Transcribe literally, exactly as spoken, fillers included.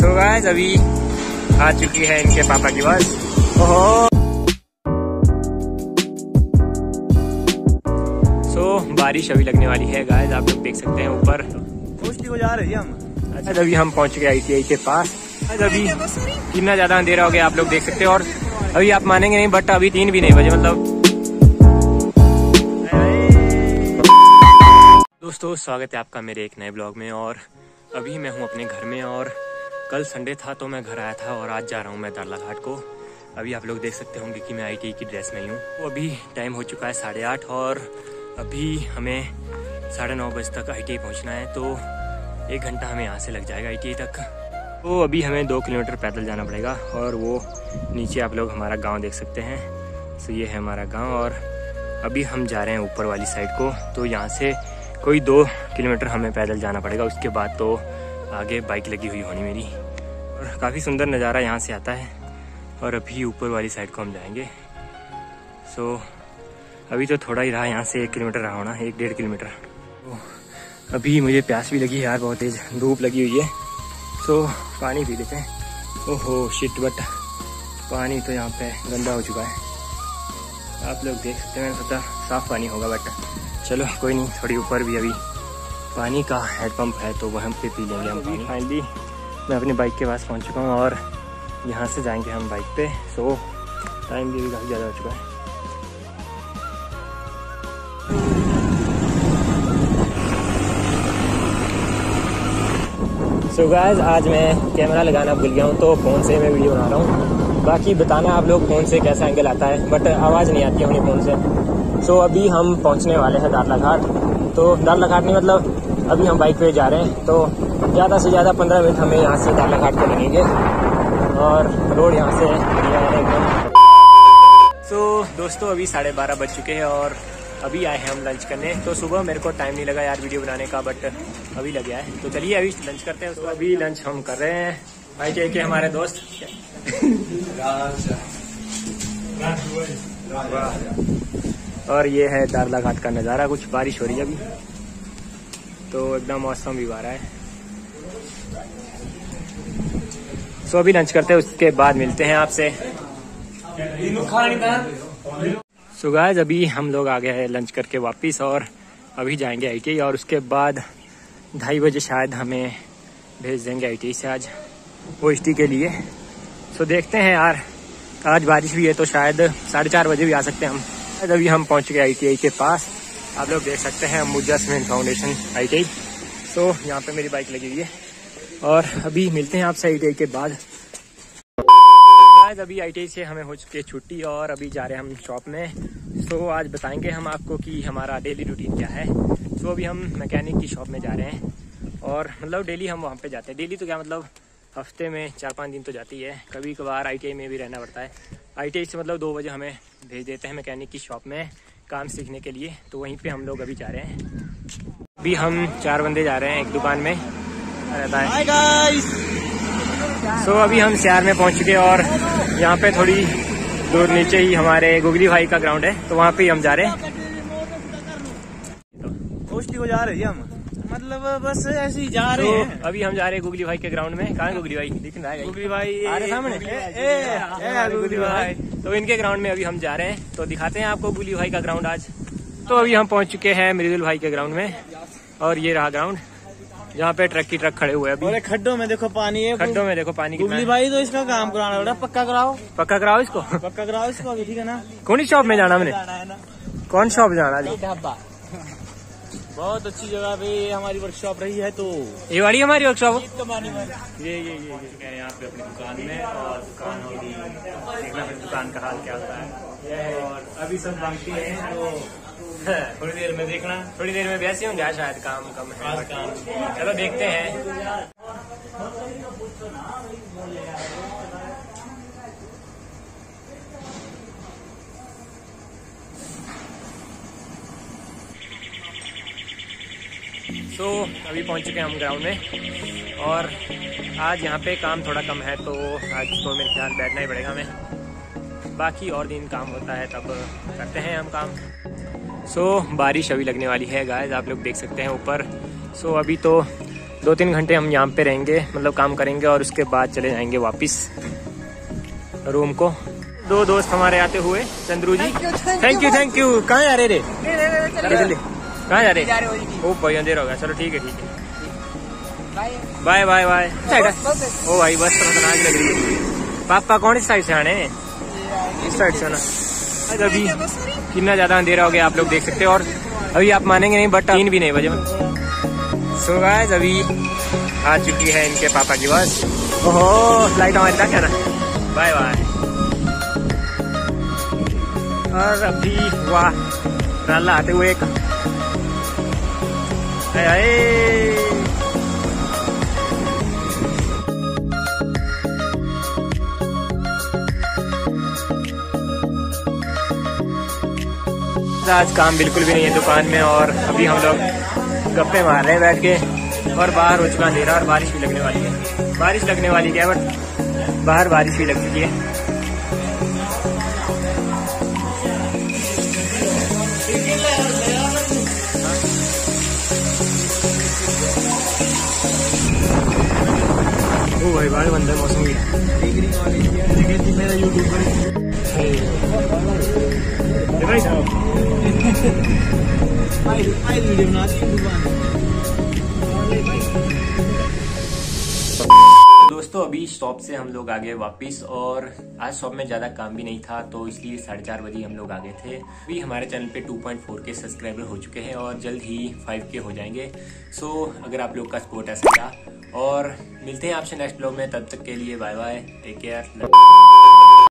So guys अभी आ चुकी है इनके पापा की बस। ओहो सो बारिश अभी लगने वाली है गाइस, आप लोग देख सकते हैं ऊपर पोस्टी को जा रहे हैं हम। अच्छा अभी हम पहुंच गए आई टी आई के पास। अभी कितना ज्यादा अंधेरा हो गया आप लोग देख सकते हैं, और अभी आप मानेंगे नहीं बट अभी तीन भी नहीं बजे। मतलब दोस्तों स्वागत है आपका मेरे एक नए ब्लॉग में। और अभी मैं हूं अपने घर में, और कल संडे था तो मैं घर आया था और आज जा रहा हूं मैं दारला घाट को। अभी आप लोग देख सकते होंगे कि मैं आई टी आई की ड्रेस में ही हूँ। तो अभी टाइम हो चुका है साढ़े आठ और अभी हमें साढ़े नौ बजे तक आई टी आई पहुँचना है। तो एक घंटा हमें यहाँ से लग जाएगा आई टी आई तक। तो अभी हमें दो किलोमीटर पैदल जाना पड़ेगा, और वो नीचे आप लोग हमारा गांव देख सकते हैं। तो ये है हमारा गांव, और अभी हम जा रहे हैं ऊपर वाली साइड को। तो यहाँ से कोई दो किलोमीटर हमें पैदल जाना पड़ेगा, उसके बाद तो आगे बाइक लगी हुई होनी मेरी। और काफ़ी सुंदर नज़ारा यहाँ से आता है। और अभी ऊपर वाली साइड को हम जाएंगे। सो अभी तो थोड़ा ही रहा, यहाँ से एक किलोमीटर रहा होना, एक डेढ़ किलोमीटर। तो अभी मुझे प्यास भी लगी है यार, बहुत तेज़ धूप लगी हुई है। तो पानी पी लेते हैं। ओहो शिट, बट पानी तो यहाँ पे गंदा हो चुका है। आप लोग देख सकते हैं, मैंने सोचा साफ़ पानी होगा बट चलो कोई नहीं। थोड़ी ऊपर भी अभी पानी का हैंडपम्प है तो वहाँ पे पी लेंगे हम पानी। फाइनली मैं अपनी बाइक के पास पहुँच चुका हूँ और यहाँ से जाएंगे हम बाइक पे। सो टाइम भी काफ़ी ज़्यादा हो चुका है। सो गाइस आज मैं कैमरा लगाना भूल गया हूँ, तो फ़ोन से मैं वीडियो बना रहा हूँ। बाकी बताना आप लोग फ़ोन से कैसा एंगल आता है, बट आवाज़ नहीं आती है फ़ोन से। सो अभी हम पहुँचने वाले हैं दारला घाट। तो दारला घाट नहीं, मतलब अभी हम बाइक पे जा रहे हैं। तो ज़्यादा से ज़्यादा पंद्रह मिनट हमें यहाँ से दारला घाट को लगेंगे, और रोड यहाँ से एकदम। सो दोस्तों अभी साढ़े बारह बज चुके हैं और अभी आए हैं हम लंच करने। तो सुबह मेरे को टाइम नहीं लगा यार वीडियो बनाने का, बट अभी लग गया है। तो चलिए अभी लंच करते हैं। तो अभी लंच हम कर रहे हैं भाई के, के हमारे दोस्त और ये है दारला घाट का नज़ारा। कुछ बारिश हो रही है अभी, तो एकदम मौसम भी आ रहा है। सो अभी लंच करते हैं, उसके बाद मिलते हैं आपसे। सो गाइस अभी हम लोग आ गए हैं लंच करके वापस, और अभी जाएंगे आई टी आई, और उसके बाद ढाई बजे शायद हमें भेज देंगे आई टी आई से आज ओ एस टी के लिए। सो देखते हैं यार, आज बारिश भी है तो शायद साढ़े चार बजे भी आ सकते हैं हम। अभी हम पहुंच गए आई टी आई के पास। आप लोग देख सकते हैं Ambuja cement foundation I T I. So यहाँ पे मेरी बाइक लगी हुई है, और अभी मिलते हैं आपसे आई टी आई के बाद। अभी आई टी आई से हमें हो चुकी है छुट्टी, और अभी जा रहे हैं हम शॉप में। सो आज बताएंगे हम आपको कि हमारा डेली रूटीन क्या है। सो अभी हम मैकेनिक की शॉप में जा रहे हैं, और मतलब डेली हम वहाँ पे जाते हैं। डेली तो क्या मतलब हफ्ते में चार पाँच दिन तो जाती है, कभी कभार आई टी आई में भी रहना पड़ता है। आई टी आई से मतलब दो बजे हमें भेज देते हैं मैकेनिक की शॉप में काम सीखने के लिए। तो वहीं पर हम लोग अभी जा रहे हैं। अभी हम चार बंदे जा रहे हैं एक दुकान में रहता है। Hi guys. सो so, अभी हम शहर में पहुंच चुके, और यहाँ पे थोड़ी दूर नीचे ही हमारे गुगली भाई का ग्राउंड है, तो वहाँ पे ही हम जा रहे हैं। पोस्टी को जा रहे हैं हम, मतलब बस ऐसे ही जा रहे तो हैं। अभी हम जा रहे हैं गुगली भाई के ग्राउंड में। कहाँ है गुगली भाई? दिख रहा है गुगली भाई अरे सामने गुगली भाई। तो इनके ग्राउंड में अभी हम जा रहे हैं, तो दिखाते हैं आपको गुगली भाई का ग्राउंड आज। तो अभी हम पहुँच चुके हैं मृदुल भाई के ग्राउंड में, और ये रहा ग्राउंड जहाँ पे ट्रक की ट्रक खड़े हुए हैं। अभी खड्डों में देखो पानी है, खड्डों में देखो पानी। गुगली भाई तो इसका काम कराना पड़ा, पक्का कराओ पक्का कराओ इसको, पक्का कराओ इसको अभी, ठीक है ना। कौन सी शॉप में जाना हमने? कौन शॉप जाना? ढाबा बहुत अच्छी जगह पे हमारी वर्कशॉप रही है। तो ये वाली हमारी वर्कशॉप ये ये ये ये यहाँ पे अपनी दुकान में, और दुकान होगी देखना फिर दुकान का हाल क्या होता है। और अभी सब बाकी हैं, तो थोड़ी देर में देखना। थोड़ी देर में वैसे होंगे शायद, काम कम है काम। चलो देखते हैं। सो so, अभी पहुंच चुके हैं हम ग्राउंड में, और आज यहाँ पे काम थोड़ा कम है, तो आज तो मेरे ख्याल बैठना ही पड़ेगा हमें। बाकी और दिन काम होता है तब करते हैं हम काम। सो so, बारिश अभी लगने वाली है गाइस, आप लोग देख सकते हैं ऊपर। सो so, अभी तो दो तीन घंटे हम यहाँ पे रहेंगे, मतलब काम करेंगे और उसके बाद चले जाएंगे वापस रूम को। दो दोस्त हमारे आते हुए, Chandru ji thank you thank you. कहाँ जा रहे रे? जल्दी कहाँ जा रहे? ओ भाई अंधेरा हो गया, चलो ठीक है ठीक है, बाय बाय बाय। ओ भाई बस तो खतरनाक लग रही है। पापा कौन सी साइड से आने? इस साइड से ना। अभी कितना ज्यादा अंधेरा हो गया आप लोग देख सकते हो, और अभी आप मानेंगे नहीं बट तीन भी नहीं बजे। सो गाइस अभी आ चुकी है इनके पापा की बस। ओहो लाइट हमारी तक है ना, बाय बाय। और अभी वाह राला आते हुए एक आज काम बिल्कुल भी नहीं है दुकान में, और अभी हम लोग गप्पे मार रहे हैं बैठ के, और बाहर हो चुका अंधेरा और बारिश भी लगने वाली है। बारिश लगने वाली क्या है बट बाहर बारिश भी लग चुकी है। ओ भाई बाहर बंदा मौसम भी मेरा यूट्यूब दोस्तों अभी शॉप से हम लोग आ गए वापिस, और आज शॉप में ज्यादा काम भी नहीं था तो इसलिए साढ़े चार बजे हम लोग आ गए थे। अभी हमारे चैनल पे टू पॉइंट फोर के सब्सक्राइबर हो चुके हैं और जल्द ही फाइव के हो जाएंगे। सो अगर आप लोग का सपोर्ट ऐसा था, और मिलते हैं आपसे नेक्स्ट ब्लॉग में, तब तक के लिए बाय बाय, टेक केयर।